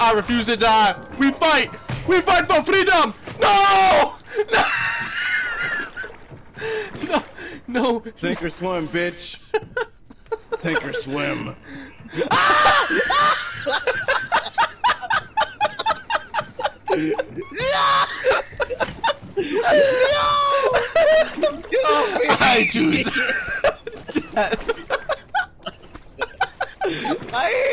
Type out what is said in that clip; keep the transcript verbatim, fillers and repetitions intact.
I refuse to die. We fight. We fight for freedom. No! No! No! No! Sink or swim, bitch. Sink or swim. I choose death. I